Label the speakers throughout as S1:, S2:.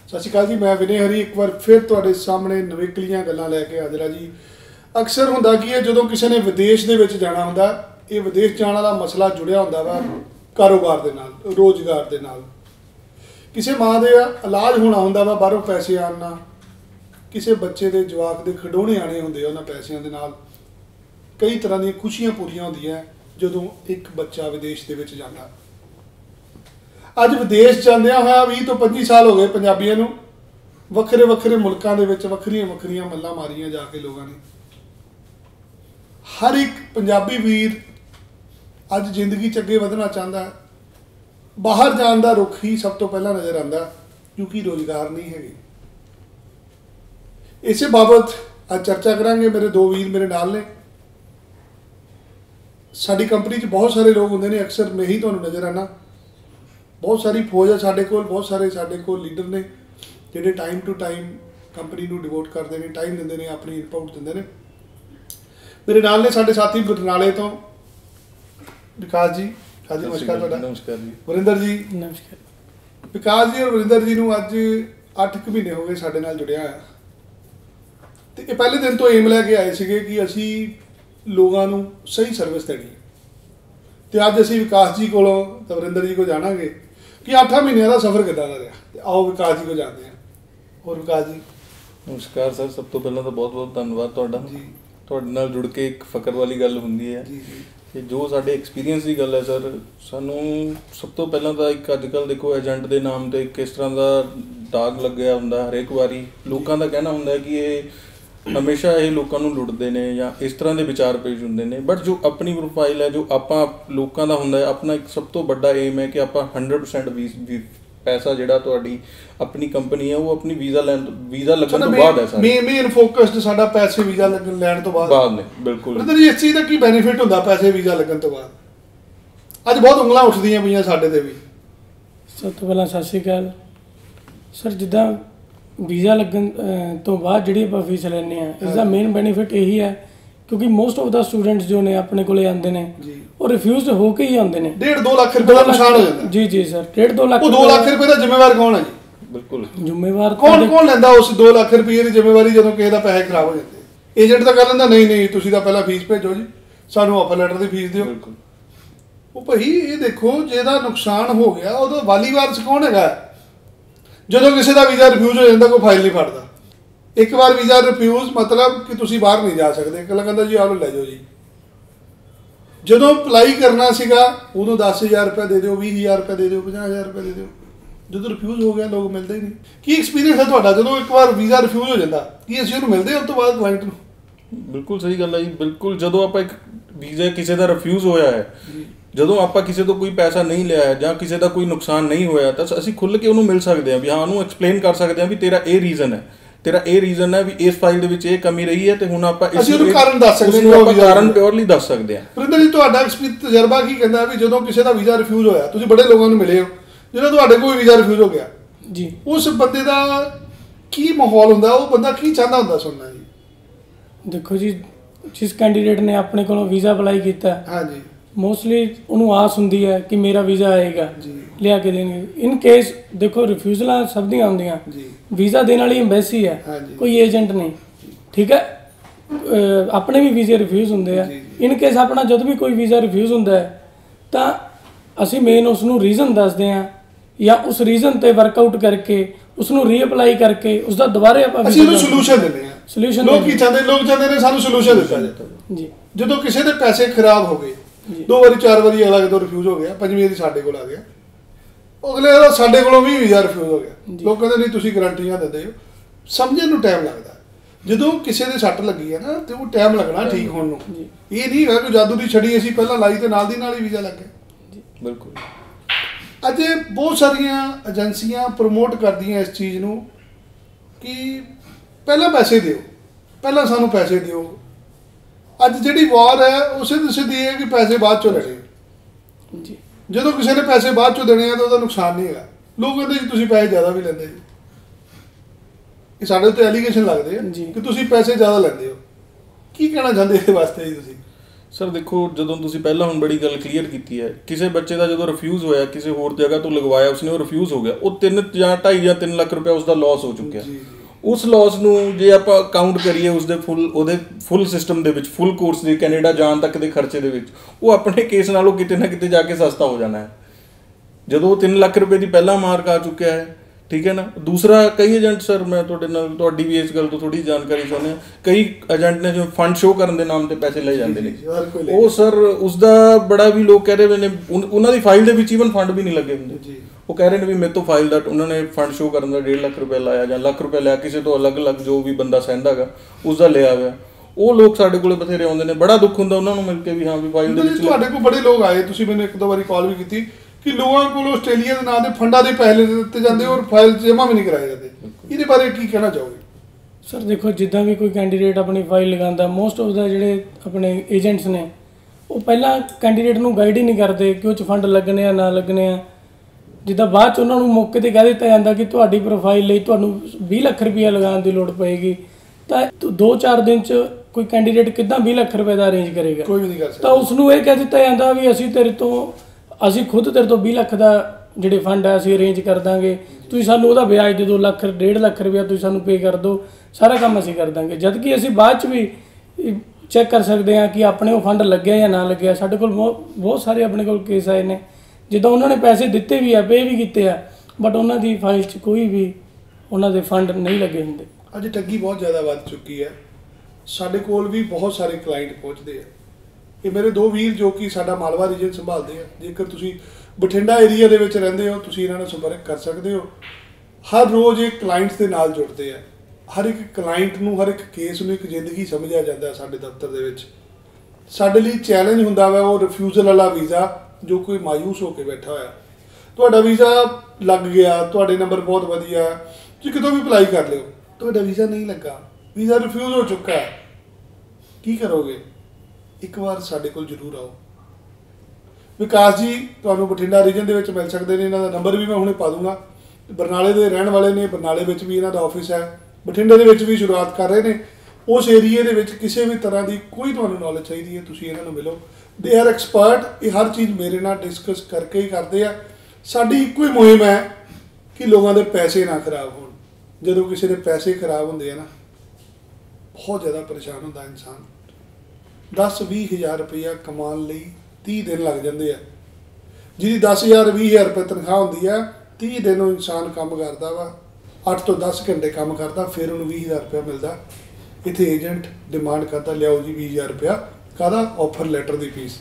S1: ਸਤਿ ਸ਼੍ਰੀ ਅਕਾਲ ਜੀ, मैं विनय हरी एक बार फिर ਤੁਹਾਡੇ ਸਾਹਮਣੇ ਨਵੇਕਲੀਆਂ ਗੱਲਾਂ ਲੈ ਕੇ ਹਾਜ਼ਰ ਹਾਂ ਜੀ। ਅਕਸਰ ਹੁੰਦਾ ਕੀ ਹੈ ਜਦੋਂ ਕਿਸੇ ਨੇ ਵਿਦੇਸ਼ ਦੇ ਵਿੱਚ ਜਾਣਾ ਹੁੰਦਾ, ਇਹ ਵਿਦੇਸ਼ ਜਾਣ ਵਾਲਾ ਮਸਲਾ ਜੁੜਿਆ ਹੁੰਦਾ ਵਾ ਕਾਰੋਬਾਰ ਦੇ ਨਾਲ, ਰੋਜ਼ਗਾਰ ਦੇ ਨਾਲ। ਕਿਸੇ ਮਾਂ ਦੇ ਇਲਾਜ ਹੋਣਾ ਹੁੰਦਾ ਵਾ, ਬਾਹਰੋਂ ਪੈਸੇ ਆਉਣਾ, ਕਿਸੇ ਬੱਚੇ ਦੇ ਜਵਾਕ ਦੇ ਖਿਡੌਣੇ ਆਣੇ ਹੁੰਦੇ ਆ ਉਹਨਾਂ ਪੈਸਿਆਂ ਦੇ ਨਾਲ। ਕਈ ਤਰ੍ਹਾਂ ਦੀਆਂ ਖੁਸ਼ੀਆਂ ਪੂਰੀਆਂ ਹੁੰਦੀਆਂ ਜਦੋਂ ਇੱਕ ਬੱਚਾ ਵਿਦੇਸ਼ ਦੇ ਵਿੱਚ ਜਾਂਦਾ। ਅੱਜ ਵਿਦੇਸ਼ ਜਾਂਦਿਆਂ ਹੋਇਆ 20 ਤੋਂ 25 ਸਾਲ ਹੋ ਗਏ ਪੰਜਾਬੀਆਂ ਨੂੰ। ਵੱਖਰੇ ਵੱਖਰੇ ਮੁਲਕਾਂ ਦੇ ਵਿੱਚ ਵੱਖਰੀਆਂ ਵੱਖਰੀਆਂ ਮੱਲਾਂ ਮਾਰੀਆਂ ਜਾ ਕੇ ਲੋਕਾਂ ਨੇ। ਹਰ ਇੱਕ ਪੰਜਾਬੀ ਵੀਰ ਅੱਜ ਜ਼ਿੰਦਗੀ 'ਚ ਅੱਗੇ ਵਧਣਾ ਚਾਹੁੰਦਾ ਹੈ। ਬਾਹਰ ਜਾਣ ਦਾ ਰੁਖ ਹੀ ਸਭ ਤੋਂ ਪਹਿਲਾਂ ਨਜ਼ਰ ਆਉਂਦਾ, ਕਿਉਂਕਿ ਰੋਜ਼ਗਾਰ ਨਹੀਂ ਹੈਗੇ। ਇਸੇ ਬਾਬਤ ਅੱਜ ਚਰਚਾ ਕਰਾਂਗੇ। ਮੇਰੇ ਦੋ ਵੀਰ ਮੇਰੇ ਨਾਲ ਨੇ। ਸਾਡੀ ਕੰਪਨੀ 'ਚ ਬਹੁਤ ਸਾਰੇ ਲੋਕ ਹੁੰਦੇ ਨੇ, ਅਕਸਰ ਮੈਂ ਹੀ ਤੁਹਾਨੂੰ ਨਜ਼ਰ ਆਉਣਾ। बहुत सारी फौज है साढ़े कोल, बहुत सारे साढ़े कोल लीडर ने जिहड़े टाइम टू टाइम कंपनी नूं डिवोट करते हैं, टाइम दिंदे ने, अपनी इनपुट दिंदे ने। मेरे नाल ने साडे साथी बरनाले तो विकास जी। हाँ जी, नमस्कार। नमस्कार जी। वरिंदर जी नमस्कार। विकास जी और वरिंदर जी नूं अज 8 महीने हो गए साडे नाल जुड़िया है। तो ये पहले दिन तो एम लैके आए सीगे कि असी लोगों नूं सही सर्विस देनी। तो अज असी विकास जी को वरिंदर जी को जाणांगे कि 8 महीनों का सफ़र कितना का रहा। आओ विकास जी को जानते हैं। और विकास जी
S2: नमस्कार सर। सब तो पहला तो बहुत बहुत धन्यवाद तुहाडा जी। तुहाडे नाल जुड़ के एक फकर वाली गल हुंदी है कि जो साडे एक्सपीरियंस की गल है सर, सानू सब तो पहला तो एक अजकल देखो एजेंट के नाम पर किस तरह का दाग लग्या हुंदा। हरेक वारी लोगों का कहना हुंदा है कि ये हमेशा ये लोगों को लुटते हैं या इस तरह के विचार पेश होंगे ने। बट जो अपनी प्रोफाइल है, जो आप लोगों का होंगे, अपना एक सब तो बड़ा एम है कि आप 100% पैसा जिहड़ा तुहाडी अपनी कंपनी है वो अपनी वीज़ा लगन तो बाद है सर।
S1: मेन फोकस साडा पैसे वीज़ा लैण तो बाद
S2: ने। बिल्कुल
S1: मतलब इस चीज़ का की बेनीफिट होंदा पैसे वीज़ा लगन तो बाद? अज बहुत उंगलां उठदियां पईयां साडे ते भी।
S3: सब तो पहला सत श्री अकाल सर। जिद्दां वीज़ा लगन तो बाद जिहड़ी आपां फीस लैंदे आ, इसका मेन बेनीफिट यही है क्योंकि मोस्ट ऑफ द स्टूडेंट्स जो ने अपने कोले आंदे ने और रिफ्यूज होके ही आंदे ने।
S1: 1.5-2 लाख रुपए का नुकसान हो जाता है।
S3: जी जी सर, 1.5-2 लाख।
S1: वो 2 लाख रुपए का जिम्मेवार कौन है जी?
S2: बिल्कुल
S3: जिम्मेवार
S1: कौन लैंदा उस 2 लाख रुपए की जिम्मेवारी ਜਦੋਂ ਕਿਸੇ ਦਾ ਪੈਸੇ ਖਰਾਬ ਹੋ ਜਾਂਦੇ? ਏਜੰਟ ਤਾਂ ਕਰ ਲੈਂਦਾ ਨਹੀਂ ਤੁਸੀਂ ਤਾਂ ਪਹਿਲਾਂ ਫੀਸ ਭੇਜੋ ਜੀ, ਸਾਨੂੰ ਆਫਰ ਲੈਟਰ ਦੀ ਫੀਸ ਦਿਓ। ਉਹ ਭਾਈ ਇਹ ਦੇਖੋ ਜਿਹਦਾ ਨੁਕਸਾਨ ਹੋ ਗਿਆ ਉਹਦਾ ਵਾਲੀ ਵਾਰਸ ਕੌਣ ਹੈਗਾ? ਜਦੋਂ ਕਿਸੇ ਦਾ ਵੀਜ਼ਾ ਰਿਫਿਊਜ਼ ਹੋ ਜਾਂਦਾ ਕੋਈ ਫਾਈਲ ਨਹੀਂ ਫੜਦਾ। ਇੱਕ ਵਾਰ ਵੀਜ਼ਾ ਰਿਫਿਊਜ਼ ਮਤਲਬ ਕਿ ਤੁਸੀਂ ਬਾਹਰ ਨਹੀਂ ਜਾ ਸਕਦੇ। ਅਗਲਾ ਕਹਿੰਦਾ ਜੀ ਆਹ ਲੈ ਜਾਓ ਜੀ। ਜਦੋਂ ਅਪਲਾਈ ਕਰਨਾ ਸੀਗਾ ਉਦੋਂ 10,000 ਰੁਪਏ ਦੇ ਦਿਓ, 20,000 ਰੁਪਏ ਦੇ ਦਿਓ, 50,000 ਰੁਪਏ ਦੇ ਦਿਓ। ਜਦੋਂ ਰਿਫਿਊਜ਼ ਹੋ ਗਿਆ ਲੋਕ ਮਿਲਦੇ ਹੀ ਨਹੀਂ। ਕੀ ਐਕਸਪੀਰੀਅੰਸ ਹੈ ਤੁਹਾਡਾ ਜਦੋਂ ਇੱਕ ਵਾਰ ਵੀਜ਼ਾ ਰਿਫਿਊਜ਼ ਹੋ ਜਾਂਦਾ? ਕੀ ਅਸੀਂ ਉਹਨੂੰ ਮਿਲਦੇ ਉਸ ਤੋਂ ਬਾਅਦ ਕਲਾਇੰਟ ਨੂੰ?
S2: ਬਿਲਕੁਲ ਸਹੀ ਗੱਲ ਹੈ ਜੀ। ਬਿਲਕੁਲ ਜਦੋਂ ਆਪਾਂ ਇੱਕ ਵੀਜ਼ਾ ਕਿਸੇ ਦਾ ਰਿਫਿਊਜ਼ ਹੋਇਆ ਹੈ, ਜਦੋਂ ਆਪਾਂ ਕਿਸੇ ਤੋਂ ਕੋਈ ਪੈਸਾ ਨਹੀਂ ਲਿਆ ਹੈ ਜਾਂ ਕਿਸੇ ਦਾ ਕੋਈ ਨੁਕਸਾਨ ਨਹੀਂ ਹੋਇਆ ਤਾਂ ਅਸੀਂ ਖੁੱਲ੍ਹ ਕੇ ਉਹਨੂੰ ਮਿਲ ਸਕਦੇ ਹਾਂ ਵੀ ਹਾਂ ਉਹਨੂੰ ਐਕਸਪਲੇਨ ਕਰ ਸਕਦੇ ਹਾਂ ਵੀ ਤੇਰਾ ਇਹ ਰੀਜ਼ਨ ਹੈ, ਤੇਰਾ ਇਹ ਰੀਜ਼ਨ ਹੈ ਵੀ ਇਸ ਫਾਈਲ ਦੇ ਵਿੱਚ ਇਹ ਕਮੀ ਰਹੀ ਹੈ ਤੇ ਹੁਣ ਆਪਾਂ
S1: ਇਸ ਨੂੰ ਕਾਰਨ ਦੱਸ ਸਕਦੇ
S2: ਹਾਂ। ਆਪਾਂ ਕਾਰਨ ਪਿਓਰਲੀ ਦੱਸ ਸਕਦੇ ਹਾਂ।
S1: ਵਰਿੰਦਰ ਜੀ ਤੁਹਾਡਾ ਤਜਰਬਾ ਕੀ ਕਹਿੰਦਾ ਵੀ ਜਦੋਂ ਕਿਸੇ ਦਾ ਵੀਜ਼ਾ ਰਿਫਿਊਜ਼ ਹੋਇਆ, ਤੁਸੀਂ ਬੜੇ ਲੋਕਾਂ ਨੂੰ ਮਿਲੇ ਹੋ, ਜਦੋਂ ਤੁਹਾਡੇ ਕੋਈ ਵੀਜ਼ਾ ਰਿਫਿਊਜ਼ ਹੋ ਗਿਆ
S3: ਜੀ, ਉਸ
S1: ਬੰਦੇ ਦਾ ਕੀ ਮਾਹੌਲ ਹੁੰਦਾ? ਉਹ ਬੰਦਾ ਕੀ ਚਾਹੁੰਦਾ ਹੁੰਦਾ ਸੁਣਨਾ ਜੀ?
S3: ਦੇਖੋ ਜੀ, ਜਿਸ ਕੈਂਡੀਡੇਟ ਨੇ ਆਪਣੇ ਕੋਲੋਂ ਵੀਜ਼ਾ ਅਪਲਾਈ ਕੀਤਾ, ਹਾਂਜੀ, ਮੋਸਟਲੀ ਉਹਨੂੰ ਆਸ ਹੁੰਦੀ ਹੈ ਕਿ ਮੇਰਾ ਵੀਜ਼ਾ ਆਏਗਾ, ਲਿਆ ਕੇ ਦੇਣਗੇ। ਇਨ ਕੇਸ ਦੇਖੋ ਰਿਫਿਊਜ਼ਲਾਂ ਸਭ ਦੀਆਂ ਆਉਂਦੀਆਂ, ਵੀਜ਼ਾ ਦੇਣ ਵਾਲੀ ਐਮਬੈਸੀ ਹੈ, ਕੋਈ ਏਜੰਟ ਨਹੀਂ, ਠੀਕ ਹੈ। ਆਪਣੇ ਵੀ ਵੀਜ਼ੇ ਰਿਫਿਊਜ਼ ਹੁੰਦੇ ਆ। ਇਨ ਕੇਸ ਆਪਣਾ ਜਦ ਵੀ ਕੋਈ ਵੀਜ਼ਾ ਰਿਫਿਊਜ਼ ਹੁੰਦਾ ਹੈ ਤਾਂ ਅਸੀਂ ਮੇਨ ਉਸ ਨੂੰ ਰੀਜ਼ਨ ਦੱਸਦੇ ਹਾਂ ਜਾਂ ਉਸ ਰੀਜ਼ਨ 'ਤੇ ਵਰਕਆਊਟ ਕਰਕੇ ਉਸ ਨੂੰ ਰੀਅਪਲਾਈ ਕਰਕੇ ਉਸ ਦਾ ਦੁਬਾਰੇ ਆਪਾਂ
S1: ਸੋਲੂਸ਼ਨ ਦਿੰਦੇ ਹਾਂ।
S3: ਸੋਲੂਸ਼ਨ
S1: ਲੋਕ ਕੀ ਚਾਹੁੰਦੇ ਨੇ ਸਾਨੂੰ ਸੋਲੂਸ਼ਨ ਦਿੱਤਾ ਜਾਏ ਜੀ। ਜਦੋਂ ਕਿਸੇ ਦੇ ਪੈਸੇ ਖਰਾਬ ਹੋ ਗਏ 2 ਵਾਰੀ 4 ਵਾਰੀ ਅਗਲਾ ਜਦੋਂ ਰਿਫਿਊਜ਼ ਹੋ ਗਿਆ, 5ਵੀਂ ਵਾਰੀ ਸਾਡੇ ਕੋਲ ਆ ਗਿਆ, ਅਗਲੇ ਦਾ ਸਾਡੇ ਕੋਲੋਂ ਵੀ ਵੀਜ਼ਾ ਰਿਫਿਊਜ਼ ਹੋ ਗਿਆ। ਲੋਕ ਕਹਿੰਦੇ ਨਹੀਂ ਤੁਸੀਂ ਗਰੰਟੀਆਂ ਦਿੰਦੇ ਹੋ। ਸਮਝਣ ਨੂੰ ਟਾਈਮ ਲੱਗਦਾ। ਜਦੋਂ ਕਿਸੇ ਦੇ ਸੱਟ ਲੱਗੀ ਹੈ ਨਾ ਤੇ ਉਹ ਟਾਈਮ ਲੱਗਣਾ ਠੀਕ ਹੋਣ ਨੂੰ। ਇਹ ਨਹੀਂ ਹੈਗਾ ਕਿ ਜਾਦੂ ਦੀ ਛੜੀ ਅਸੀਂ ਪਹਿਲਾਂ ਲਾਈ ਤੇ ਨਾਲ ਦੀ ਨਾਲ ਹੀ ਵੀਜ਼ਾ ਲੱਗ ਗਿਆ।
S2: ਬਿਲਕੁਲ।
S1: ਅੱਜ ਬਹੁਤ ਸਾਰੀਆਂ ਏਜੰਸੀਆਂ ਪ੍ਰਮੋਟ ਕਰਦੀਆਂ ਇਸ ਚੀਜ਼ ਨੂੰ ਕਿ ਪਹਿਲਾਂ ਪੈਸੇ ਦਿਓ, ਪਹਿਲਾਂ ਸਾਨੂੰ ਪੈਸੇ ਦਿਓ। ਅੱਜ ਜਿਹੜੀ ਵਾਰ ਹੈ ਉਸੇ ਸਿੱਧੀ ਹੈ ਕਿ ਪੈਸੇ ਬਾਅਦ ਚੋਂ ਲੈਣੇ ਜੀ। ਜਦੋਂ ਕਿਸੇ ਨੇ ਪੈਸੇ ਬਾਅਦ ਚੋਂ ਦੇਣੇ ਆ ਤਾਂ ਉਹਦਾ ਨੁਕਸਾਨ ਨਹੀਂ ਹੈਗਾ। ਲੋਕ ਕਹਿੰਦੇ ਜੀ ਤੁਸੀਂ ਪੈਸੇ ਜ਼ਿਆਦਾ ਵੀ ਲੈਂਦੇ ਜੀ। ਇਹ ਸਾਡੇ ਉੱਤੇ ਐਲੀਗੇਸ਼ਨ ਲੱਗਦੇ ਆ ਕਿ ਤੁਸੀਂ ਪੈਸੇ ਜ਼ਿਆਦਾ ਲੈਂਦੇ ਹੋ। ਕੀ ਕਹਿਣਾ ਚਾਹੁੰਦੇ ਇਹਦੇ ਵਾਸਤੇ ਜੀ ਤੁਸੀਂ?
S2: ਸਰ ਦੇਖੋ, ਜਦੋਂ ਤੁਸੀਂ ਪਹਿਲਾਂ ਹੁਣ ਬੜੀ ਗੱਲ ਕਲੀਅਰ ਕੀਤੀ ਹੈ, ਕਿਸੇ ਬੱਚੇ ਦਾ ਜਦੋਂ ਰਿਫਿਊਜ਼ ਹੋਇਆ, ਕਿਸੇ ਹੋਰ ਜਗ੍ਹਾ ਤੋਂ ਲਗਵਾਇਆ ਉਸਨੇ, ਉਹ ਰਿਫਿਊਜ਼ ਹੋ ਗਿਆ, ਉਹ 3 ਜਾਂ 2.5 ਜਾਂ 3 ਲੱਖ ਰੁਪਇਆ ਉਸਦਾ ਲਾਸ ਹੋ ਚੁੱਕਿਆ। ਉਸ ਲਾਸ ਨੂੰ ਜੇ ਆਪਾਂ ਕਾਊਂਟ ਕਰੀਏ ਉਹਦੇ ਫੁੱਲ ਸਿਸਟਮ ਦੇ ਵਿੱਚ, ਫੁੱਲ ਕੋਰਸ ਦੇ ਕੈਨੇਡਾ ਜਾਣ ਤੱਕ ਦੇ ਖਰਚੇ ਦੇ ਵਿੱਚ, ਉਹ ਆਪਣੇ ਕੇਸ ਨਾਲੋਂ ਕਿਤੇ ਨਾ ਕਿਤੇ ਜਾ ਕੇ ਸਸਤਾ ਹੋ ਜਾਣਾ ਹੈ, ਜਦੋਂ 3 ਲੱਖ ਰੁਪਏ ਦੀ ਪਹਿਲਾਂ ਮਾਰਕ ਆ ਚੁੱਕਿਆ ਹੈ। ਠੀਕ ਹੈ ਨਾ। ਦੂਸਰਾ, ਕਈ ਏਜੰਟ, ਸਰ ਮੈਂ ਤੁਹਾਡੀ ਵੀ ਇਸ ਗੱਲ ਤੋਂ ਥੋੜ੍ਹੀ ਜਾਣਕਾਰੀ ਚਾਹੁੰਦੇ ਹਾਂ, ਕਈ ਏਜੰਟ ਨੇ ਜੋ ਫੰਡ ਸ਼ੋਅ ਕਰਨ ਦੇ ਨਾਮ 'ਤੇ ਪੈਸੇ ਲੈ ਜਾਂਦੇ ਨੇ, ਉਹ ਸਰ ਉਸਦਾ ਬੜਾ ਵੀ ਲੋਕ ਕਹਿ ਰਹੇ ਨੇ, ਉਹਨਾਂ ਦੀ ਫਾਈਲ ਦੇ ਵਿੱਚ ਈਵਨ ਫੰਡ ਵੀ ਨਹੀਂ ਲੱਗੇ ਹੁੰਦੇ। ਉਹ ਕਹਿ ਰਹੇ ਨੇ ਵੀ ਮੇਰੇ ਤੋਂ ਫਾਈਲ ਦਾ ਉਹਨਾਂ ਨੇ ਫੰਡ ਸ਼ੋਅ ਕਰਨ ਦਾ 1.5 ਲੱਖ ਰੁਪਇਆ ਲਾਇਆ ਜਾਂ ਲੱਖ ਰੁਪਇਆ ਲਿਆ, ਕਿਸੇ ਤੋਂ ਅਲੱਗ-ਅਲੱਗ ਜੋ ਵੀ ਬੰਦਾ ਸਹਿੰਦਾ ਗਾ ਉਸਦਾ ਲਿਆ ਹੋਇਆ। ਉਹ ਲੋਕ ਸਾਡੇ ਕੋਲ ਬਥੇਰੇ ਆਉਂਦੇ ਨੇ, ਬੜਾ ਦੁੱਖ ਹੁੰਦਾ ਉਹਨਾਂ ਨੂੰ ਮਿਲ ਕੇ ਵੀ ਹਾਂ ਵੀ ਫਾਈਲ ਦੇ ਵਿੱਚ। ਤੁਹਾਡੇ ਕੋਲ ਬੜੇ ਲੋਕ ਆਏ, ਤੁਸੀਂ ਮੈਨੂੰ 1-2 ਵਾਰੀ ਕਾਲ ਵੀ ਕੀਤੀ ਕਿ ਲੋਕਾਂ ਕੋਲ ਆਸਟ੍ਰੇਲੀਆ ਦੇ ਨਾਂ ਦੇ ਫੰਡਾਂ ਦੇ ਪੈਸੇ ਦਿੱਤੇ ਜਾਂਦੇ ਔਰ ਫਾਈਲ ਜਮ੍ਹਾਂ ਵੀ ਨਹੀਂ ਕਰਾਏ ਜਾਂਦੇ, ਇਹਦੇ ਬਾਰੇ ਕੀ ਕਹਿਣਾ ਚਾਹੋਗੇ?
S3: ਸਰ ਦੇਖੋ, ਜਿੱਦਾਂ ਵੀ ਕੋਈ ਕੈਂਡੀਡੇਟ ਆਪਣੀ ਫਾਈਲ ਲਗਾਉਂਦਾ, ਮੋਸਟ ਆਫ ਦਾ ਜਿਹੜੇ ਆਪਣੇ ਏਜੰਟਸ ਨੇ ਉਹ ਪਹਿਲਾਂ ਕੈਂਡੀਡੇਟ ਨੂੰ ਗਾਈਡ ਹੀ ਨਹੀਂ ਕਰਦੇ ਕਿ ਉਹ 'ਚ ਫੰਡ ਲੱਗਣੇ ਆ ਨਾ ਲੱਗਣੇ ਆ। ਜਿੱਦਾਂ ਬਾਅਦ 'ਚ ਉਹਨਾਂ ਨੂੰ ਮੌਕੇ 'ਤੇ ਕਹਿ ਦਿੱਤਾ ਜਾਂਦਾ ਕਿ ਤੁਹਾਡੀ ਪ੍ਰੋਫਾਈਲ ਲਈ ਤੁਹਾਨੂੰ 20 ਲੱਖ ਰੁਪਈਆ ਲਗਾਉਣ ਦੀ ਲੋੜ ਪਏਗੀ, ਤਾਂ 2-4 ਦਿਨ 'ਚ ਕੋਈ ਕੈਂਡੀਡੇਟ ਕਿੱਦਾਂ 20 ਲੱਖ ਰੁਪਏ ਦਾ ਅਰੇਂਜ ਕਰੇਗਾ? ਕੋਈ ਵੀ ਨਹੀਂ ਕਰ ਸਕਦਾ। ਤਾਂ ਉਸ ਨੂੰ ਇਹ ਕਹਿ ਦਿੱਤਾ ਜਾਂਦਾ ਵੀ ਅਸੀਂ ਖੁਦ ਤੇਰੇ ਤੋਂ 20 ਲੱਖ ਦਾ ਜਿਹੜੇ ਫੰਡ ਆ ਅਸੀਂ ਅਰੇਂਜ ਕਰ ਦਾਂਗੇ, ਤੁਸੀਂ ਸਾਨੂੰ ਉਹਦਾ ਵਿਆਜ ਦੇ ਦਿਓ, 1.5 ਲੱਖ ਰੁਪਇਆ ਤੁਸੀਂ ਸਾਨੂੰ ਪੇ ਕਰ ਦਿਓ, ਸਾਰਾ ਕੰਮ ਅਸੀਂ ਕਰ ਦਾਂਗੇ। ਜਦ ਕਿ ਅਸੀਂ ਬਾਅਦ 'ਚ ਵੀ ਚੈੱਕ ਕਰ ਸਕਦੇ ਹਾਂ ਕਿ ਆਪਣੇ ਉਹ ਫੰਡ ਲੱਗਿਆ ਜਾਂ ਨਾ ਲੱਗਿਆ। ਸਾਡੇ ਕੋਲ ਬਹੁਤ ਸਾਰੇ ਆਪਣੇ ਕੋਲ ਕੇਸ ਆਏ ਨੇ ਜਿੱਦਾਂ ਉਹਨਾਂ ਨੇ ਪੈਸੇ ਦਿੱਤੇ ਵੀ ਆ, ਪੇ ਵੀ ਕੀਤੇ ਆ, ਬਟ ਉਹਨਾਂ ਦੀ ਫਾਈਲ 'ਚ ਕੋਈ ਵੀ ਉਹਨਾਂ ਦੇ ਫੰਡ ਨਹੀਂ ਲੱਗੇ ਹੁੰਦੇ।
S1: ਅੱਜ ਠੱਗੀ ਬਹੁਤ ਜ਼ਿਆਦਾ ਵੱਧ ਚੁੱਕੀ ਹੈ, ਸਾਡੇ ਕੋਲ ਵੀ ਬਹੁਤ ਸਾਰੇ ਕਲਾਇੰਟ ਪਹੁੰਚਦੇ ਆ। ਇਹ ਮੇਰੇ 2 ਵੀਰ ਜੋ ਕਿ ਸਾਡਾ ਮਾਲਵਾ ਰੀਜਨ ਸੰਭਾਲਦੇ ਆ, ਜੇਕਰ ਤੁਸੀਂ ਬਠਿੰਡਾ ਏਰੀਆ ਦੇ ਵਿੱਚ ਰਹਿੰਦੇ ਹੋ ਤੁਸੀਂ ਇਹਨਾਂ ਨਾਲ ਸੰਪਰਕ ਕਰ ਸਕਦੇ ਹੋ। ਹਰ ਰੋਜ਼ ਇਹ ਕਲਾਇੰਟਸ ਦੇ ਨਾਲ ਜੁੜਦੇ ਆ, ਹਰ ਇੱਕ ਕਲਾਇੰਟ ਨੂੰ, ਹਰ ਇੱਕ ਕੇਸ ਨੂੰ ਇੱਕ ਜ਼ਿੰਦਗੀ ਸਮਝਿਆ ਜਾਂਦਾ ਸਾਡੇ ਦਫ਼ਤਰ ਦੇ ਵਿੱਚ। ਸਾਡੇ ਲਈ ਚੈਲੰਜ ਹੁੰਦਾ ਵਾ ਉਹ ਰਿਫਿਊਜ਼ਲ ਵਾਲਾ ਵੀਜ਼ਾ, ਜੋ ਕੋਈ ਮਾਯੂਸ ਹੋ ਕੇ ਬੈਠਾ ਹੋਇਆ। ਤੁਹਾਡਾ ਵੀਜ਼ਾ ਲੱਗ ਗਿਆ, ਤੁਹਾਡੇ ਨੰਬਰ ਬਹੁਤ ਵਧੀਆ, ਤੁਸੀਂ ਕਿਤੋਂ ਵੀ ਅਪਲਾਈ ਕਰ ਲਿਓ, ਤੁਹਾਡਾ ਵੀਜ਼ਾ ਨਹੀਂ ਲੱਗਾ, ਵੀਜ਼ਾ ਰਿਫਿਊਜ਼ ਹੋ ਚੁੱਕਾ ਹੈ, ਕੀ ਕਰੋਗੇ? ਇੱਕ ਵਾਰ ਸਾਡੇ ਕੋਲ ਜ਼ਰੂਰ ਆਓ। ਵਿਕਾਸ ਜੀ ਤੁਹਾਨੂੰ ਬਠਿੰਡਾ ਰੀਜਨ ਦੇ ਵਿੱਚ ਮਿਲ ਸਕਦੇ ਨੇ, ਇਹਨਾਂ ਦਾ ਨੰਬਰ ਵੀ ਮੈਂ ਹੁਣੇ ਪਾ ਦੂੰਗਾ। ਬਰਨਾਲੇ ਦੇ ਰਹਿਣ ਵਾਲੇ ਨੇ, ਬਰਨਾਲੇ ਵਿੱਚ ਵੀ ਇਹਨਾਂ ਦਾ ਆਫਿਸ ਹੈ, ਬਠਿੰਡੇ ਦੇ ਵਿੱਚ ਵੀ ਸ਼ੁਰੂਆਤ ਕਰ ਰਹੇ ਨੇ। ਉਸ ਏਰੀਏ ਦੇ ਵਿੱਚ ਕਿਸੇ ਵੀ ਤਰ੍ਹਾਂ ਦੀ ਕੋਈ ਤੁਹਾਨੂੰ ਨੌਲੇਜ ਚਾਹੀਦੀ ਹੈ, ਤੁਸੀਂ ਇਹਨਾਂ ਨੂੰ ਮਿਲੋ, ਦੇ ਆਰ ਐਕਸਪਰਟ। ਇਹ ਹਰ ਚੀਜ਼ ਮੇਰੇ ਨਾਲ ਡਿਸਕਸ ਕਰਕੇ ਹੀ ਕਰਦੇ ਆ। ਸਾਡੀ ਇੱਕੋ ਹੀ ਮੁਹਿੰਮ ਹੈ ਕਿ ਲੋਕਾਂ ਦੇ ਪੈਸੇ ਨਾ ਖਰਾਬ ਹੋਣ। ਜਦੋਂ ਕਿਸੇ ਦੇ ਪੈਸੇ ਖਰਾਬ ਹੁੰਦੇ ਆ ਨਾ, ਬਹੁਤ ਜ਼ਿਆਦਾ ਪਰੇਸ਼ਾਨ ਹੁੰਦਾ ਇਨਸਾਨ। 10-20 ਹਜ਼ਾਰ ਰੁਪਈਆ ਕਮਾਉਣ ਲਈ 30 ਦਿਨ ਲੱਗ ਜਾਂਦੇ ਆ। ਜਿਹਦੀ 10,000-20,000 ਰੁਪਏ ਤਨਖਾਹ ਹੁੰਦੀ ਆ, 30 ਦਿਨ ਉਹ ਇਨਸਾਨ ਕੰਮ ਕਰਦਾ ਵਾ, 8 ਤੋਂ 10 ਘੰਟੇ ਕੰਮ ਕਰਦਾ, ਫਿਰ ਉਹਨੂੰ 20,000 ਰੁਪਇਆ ਮਿਲਦਾ। ਇੱਥੇ ਏਜੰਟ ਡਿਮਾਂਡ ਕਰਦਾ, ਲਿਆਓ ਜੀ 20,000 ਰੁਪਇਆ, ਕਾਹਦਾ? ਆਫਰ ਲੈਟਰ ਦੀ ਫੀਸ।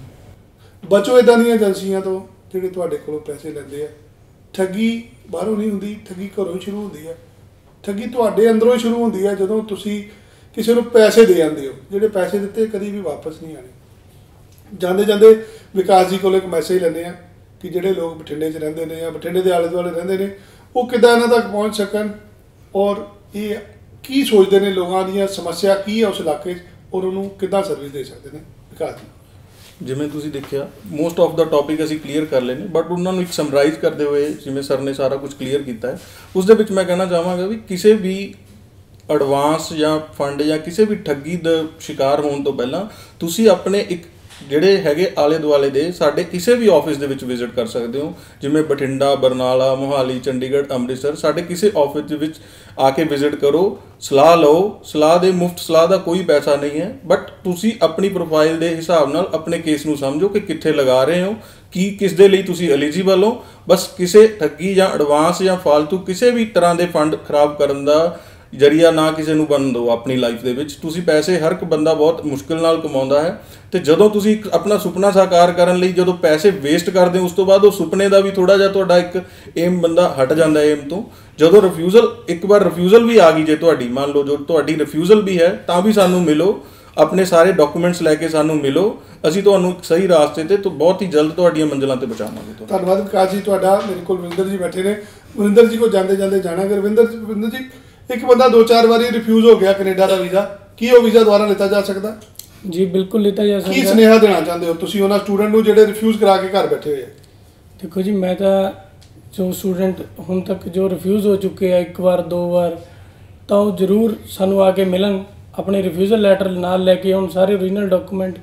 S1: ਬਚੋ ਇੱਦਾਂ ਦੀਆਂ ਏਜੰਸੀਆਂ ਤੋਂ ਜਿਹੜੇ ਤੁਹਾਡੇ ਕੋਲੋਂ ਪੈਸੇ ਲੈਂਦੇ ਆ। ਠੱਗੀ ਬਾਹਰੋਂ ਨਹੀਂ ਹੁੰਦੀ, ਠੱਗੀ ਘਰੋਂ ਹੀ ਸ਼ੁਰੂ ਹੁੰਦੀ ਹੈ। ਠੱਗੀ ਤੁਹਾਡੇ ਅੰਦਰੋਂ ਹੀ ਸ਼ੁਰੂ ਹੁੰਦੀ ਹੈ ਜਦੋਂ ਤੁਸੀਂ ਕਿਸੇ ਨੂੰ ਪੈਸੇ ਦੇ ਜਾਂਦੇ ਹੋ। ਜਿਹੜੇ ਪੈਸੇ ਦਿੱਤੇ ਕਦੀ ਵੀ ਵਾਪਸ ਨਹੀਂ ਆਣੇ। ਜਾਂਦੇ ਜਾਂਦੇ ਵਿਕਾਸ ਜੀ ਕੋਲ ਇੱਕ ਮੈਸੇਜ ਲੈਂਦੇ ਆ ਕਿ ਜਿਹੜੇ ਲੋਕ ਬਠਿੰਡੇ 'ਚ ਰਹਿੰਦੇ ਨੇ ਜਾਂ ਬਠਿੰਡੇ ਦੇ ਆਲੇ ਦੁਆਲੇ ਰਹਿੰਦੇ ਨੇ, ਉਹ ਕਿੱਦਾਂ ਇਹਨਾਂ ਤੱਕ ਪਹੁੰਚ ਸਕਣ ਔਰ ਇਹ ਕੀ ਸੋਚਦੇ ਨੇ, ਲੋਕਾਂ ਦੀਆਂ ਸਮੱਸਿਆ ਕੀ ਹੈ ਉਸ ਇਲਾਕੇ 'ਚ, ਔਰ ਉਹਨੂੰ ਕਿੱਦਾਂ ਸਰਵਿਸ ਦੇ ਸਕਦੇ ਨੇ। ਵਿਕਾਸ ਜੀ,
S2: ਜਿਵੇਂ ਤੁਸੀਂ ਦੇਖਿਆ, ਮੋਸਟ ਆਫ ਦਾ ਟੌਪਿਕ ਅਸੀਂ ਕਲੀਅਰ ਕਰ ਲਏ ਨੇ, ਬਟ ਉਹਨਾਂ ਨੂੰ ਇੱਕ ਸਮਰਾਈਜ਼ ਕਰਦੇ ਹੋਏ ਜਿਵੇਂ ਸਰ ਨੇ ਸਾਰਾ ਕੁਝ ਕਲੀਅਰ ਕੀਤਾ ਹੈ, ਉਸ ਦੇ ਵਿੱਚ ਮੈਂ ਕਹਿਣਾ ਚਾਹਾਂਗਾ ਵੀ ਕਿਸੇ ਵੀ ਐਡਵਾਂਸ ਜਾਂ ਫੰਡ ਜਾਂ ਕਿਸੇ ਵੀ ਠੱਗੀ ਦਾ ਸ਼ਿਕਾਰ ਹੋਣ ਤੋਂ ਪਹਿਲਾਂ ਤੁਸੀਂ ਆਪਣੇ ਇੱਕ ਜਿਹੜੇ ਹੈਗੇ ਆਲੇ ਦੁਆਲੇ ਦੇ ਸਾਡੇ ਕਿਸੇ ਵੀ ਆਫਿਸ ਦੇ ਵਿੱਚ ਵਿਜ਼ਿਟ ਕਰ ਸਕਦੇ ਹੋ। ਜਿਵੇਂ ਬਠਿੰਡਾ, ਬਰਨਾਲਾ, ਮੋਹਾਲੀ, ਚੰਡੀਗੜ੍ਹ, ਅੰਮ੍ਰਿਤਸਰ, ਸਾਡੇ ਕਿਸੇ ਆਫਿਸ ਦੇ ਵਿੱਚ ਆ ਕੇ ਵਿਜ਼ਿਟ ਕਰੋ, ਸਲਾਹ ਲਓ। ਸਲਾਹ ਦੇ ਮੁਫਤ ਸਲਾਹ ਦਾ ਕੋਈ ਪੈਸਾ ਨਹੀਂ ਹੈ, ਬਟ ਤੁਸੀਂ ਆਪਣੀ ਪ੍ਰੋਫਾਈਲ ਦੇ ਹਿਸਾਬ ਨਾਲ ਆਪਣੇ ਕੇਸ ਨੂੰ ਸਮਝੋ ਕਿ ਕਿੱਥੇ ਲਗਾ ਰਹੇ ਹੋ, ਕੀ ਕਿਸ ਦੇ ਲਈ ਤੁਸੀਂ ਐਲੀਜੀਬਲ ਹੋ। ਬਸ ਕਿਸੇ ਠੱਗੀ ਜਾਂ ਐਡਵਾਂਸ ਜਾਂ ਫਾਲਤੂ ਕਿਸੇ ਵੀ ਤਰ੍ਹਾਂ ਦੇ ਫੰਡ ਖਰਾਬ ਕਰਨ ਦਾ ਜ਼ਰੀਆ ਨਾ ਕਿਸੇ ਨੂੰ ਬਣਨ ਦਿਓ ਆਪਣੀ ਲਾਈਫ ਦੇ ਵਿੱਚ। ਤੁਸੀਂ ਪੈਸੇ, ਹਰ ਇੱਕ ਬੰਦਾ ਬਹੁਤ ਮੁਸ਼ਕਿਲ ਨਾਲ ਕਮਾਉਂਦਾ ਹੈ, ਅਤੇ ਜਦੋਂ ਤੁਸੀਂ ਆਪਣਾ ਸੁਪਨਾ ਸਾਕਾਰ ਕਰਨ ਲਈ ਜਦੋਂ ਪੈਸੇ ਵੇਸਟ ਕਰਦੇ ਹੋ, ਉਸ ਤੋਂ ਬਾਅਦ ਉਹ ਸੁਪਨੇ ਦਾ ਵੀ ਥੋੜ੍ਹਾ ਜਿਹਾ ਤੁਹਾਡਾ ਇੱਕ ਏਮ ਬੰਦਾ ਹਟ ਜਾਂਦਾ ਏਮ ਤੋਂ। ਜਦੋਂ ਇੱਕ ਵਾਰ ਰਿਫਿਊਜ਼ਲ ਵੀ ਆ ਗਈ, ਜੇ ਤੁਹਾਡੀ ਮੰਨ ਲਓ ਜੋ ਤੁਹਾਡੀ ਰਿਫਿਊਜ਼ਲ ਵੀ ਹੈ, ਤਾਂ ਵੀ ਸਾਨੂੰ ਮਿਲੋ, ਆਪਣੇ ਸਾਰੇ ਡਾਕੂਮੈਂਟਸ ਲੈ ਕੇ ਸਾਨੂੰ ਮਿਲੋ, ਅਸੀਂ ਤੁਹਾਨੂੰ ਇੱਕ ਸਹੀ ਰਾਸਤੇ 'ਤੇ ਬਹੁਤ ਹੀ ਜਲਦ ਤੁਹਾਡੀਆਂ ਮੰਜ਼ਿਲਾਂ 'ਤੇ ਪਹੁੰਚਾਵਾਂਗੇ।
S1: ਧੰਨਵਾਦ ਵਿਕਾਸ ਜੀ ਤੁਹਾਡਾ। ਮੇਰੇ ਕੋਲ ਵਰਿੰਦਰ ਜੀ ਬੈਠੇ ਨੇ, ਵਰਿੰਦਰ ਜੀ ਕੋਲ ਜਾਂਦੇ ਜਾਂਦੇ ਜਾਣਾ। ਵਰਿੰਦਰ ਜੀ, ਇੱਕ ਬੰਦਾ 2-4 ਵਾਰੀ ਰਿਫਿਊਜ਼ ਹੋ ਗਿਆ ਕੈਨੇਡਾ ਦਾ ਵੀਜ਼ਾ, ਕੀ ਉਹ ਵੀਜ਼ਾ ਦੁਬਾਰਾ ਲਿੱਤਾ ਜਾ ਸਕਦਾ?
S3: ਜੀ ਬਿਲਕੁਲ ਲਿੱਤਾ ਜਾ ਸਕਦਾ।
S1: ਕੀ ਸੁਨੇਹਾ ਦੇਣਾ ਚਾਹੁੰਦੇ ਹੋ ਤੁਸੀਂ ਉਹਨਾਂ ਸਟੂਡੈਂਟ ਨੂੰ ਜਿਹੜੇ ਰਿਫਿਊਜ਼ ਕਰਾ ਕੇ ਘਰ ਬੈਠੇ ਹੋਏ ਆ?
S3: ਦੇਖੋ ਜੀ, ਮੈਂ ਤਾਂ ਜੋ ਸਟੂਡੈਂਟ ਹੁਣ ਤੱਕ ਜੋ ਰਿਫਿਊਜ਼ ਹੋ ਚੁੱਕੇ ਆ 1 ਵਾਰ 2 ਵਾਰ, ਤਾਂ ਉਹ ਜ਼ਰੂਰ ਸਾਨੂੰ ਆ ਕੇ ਮਿਲਣ, ਆਪਣੇ ਰਿਫਿਊਜ਼ਲ ਲੈਟਰ ਨਾਲ ਲੈ ਕੇ ਆਉਣ, ਸਾਰੇ ਓਰੀਜਨਲ ਡਾਕੂਮੈਂਟ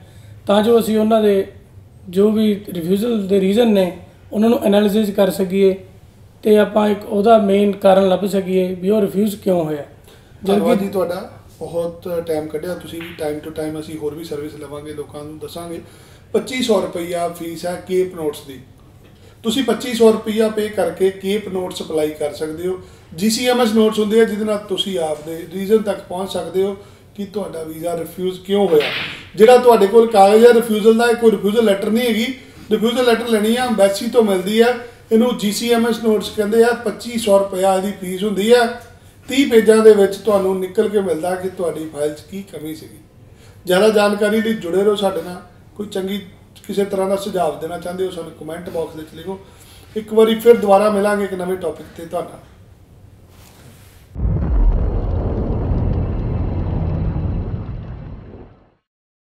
S3: ਤਾਂ ਜੋ ਅਸੀਂ ਉਹਨਾਂ ਦੇ ਜੋ ਵੀ ਰਿਫਿਊਜ਼ਲ ਦੇ ਰੀਜ਼ਨ ਨੇ ਉਹਨਾਂ ਨੂੰ ਐਨਾਲਿਸਿਸ ਕਰ ਸਕੀਏ ਤੇ ਆਪਾਂ ਇੱਕ ਉਹਦਾ ਮੇਨ ਕਾਰਨ ਲੱਭ ਸਕੀਏ ਵੀ ਉਹ ਰਿਫਿਊਜ਼ ਕਿਉਂ ਹੋਇਆ।
S1: ਧੰਨਵਾਦ ਜੀ ਤੁਹਾਡਾ, ਬਹੁਤ ਟਾਈਮ ਕੱਢਿਆ ਤੁਸੀਂ। ਟਾਈਮ ਟੂ ਟਾਈਮ ਅਸੀਂ ਹੋਰ ਵੀ ਸਰਵਿਸ ਲਵਾਂਗੇ, ਲੋਕਾਂ ਨੂੰ ਦੱਸਾਂਗੇ। 2500 ਰੁਪਈਆ ਫੀਸ ਹੈ ਕੇਪ ਨੋਟਸ ਦੀ। ਤੁਸੀਂ 2500 ਰੁਪਈਆ ਪੇ ਕਰਕੇ ਕੇਪ ਨੋਟਸ ਅਪਲਾਈ ਕਰ ਸਕਦੇ ਹੋ। GCMS ਨੋਟਸ ਹੁੰਦੇ ਆ ਜਿਹਦੇ ਨਾਲ ਤੁਸੀਂ ਆਪਦੇ ਰੀਜ਼ਨ ਤੱਕ ਪਹੁੰਚ ਸਕਦੇ ਹੋ ਕਿ ਤੁਹਾਡਾ ਵੀਜ਼ਾ ਰਿਫਿਊਜ਼ ਕਿਉਂ ਹੋਇਆ। ਜਿਹੜਾ ਤੁਹਾਡੇ ਕੋਲ ਕਾਗਜ਼ ਹੈ ਰਿਫਿਊਜ਼ਲ ਦਾ, ਇਹ ਕੋਈ ਰਿਫਿਊਜ਼ਲ ਲੈਟਰ ਨਹੀਂ ਹੈਗੀ। ਰਿਫਿਊਜ਼ਲ ਲੈਟਰ ਲੈਣੀ ਆ ਐਮਬੈਸੀ ਤੋਂ ਮਿਲਦੀ ਹੈ, ਇਹਨੂੰ GCMS ਨੋਟਸ ਕਹਿੰਦੇ ਆ। 2500 ਰੁਪਇਆ ਇਹਦੀ ਫੀਸ ਹੁੰਦੀ ਹੈ। 30 ਪੇਜਾਂ ਦੇ ਵਿੱਚ ਤੁਹਾਨੂੰ ਨਿਕਲ ਕੇ ਮਿਲਦਾ ਕਿ ਤੁਹਾਡੀ ਫਾਈਲ 'ਚ ਕੀ ਕਮੀ ਸੀਗੀ। ਜ਼ਿਆਦਾ ਜਾਣਕਾਰੀ ਲਈ ਜੁੜੇ ਰਹੋ ਸਾਡੇ ਨਾਲ। ਕੋਈ ਚੰਗੀ ਕਿਸੇ ਤਰ੍ਹਾਂ ਦਾ ਸੁਝਾਅ ਦੇਣਾ ਚਾਹੁੰਦੇ ਹੋ ਸਾਨੂੰ ਕਮੈਂਟ ਬਾਕਸ ਵਿੱਚ ਲਿਖੋ। ਇੱਕ ਵਾਰੀ ਫਿਰ ਦੁਬਾਰਾ ਮਿਲਾਂਗੇ ਇੱਕ ਨਵੇਂ ਟੌਪਿਕ 'ਤੇ ਤੁਹਾਡਾ।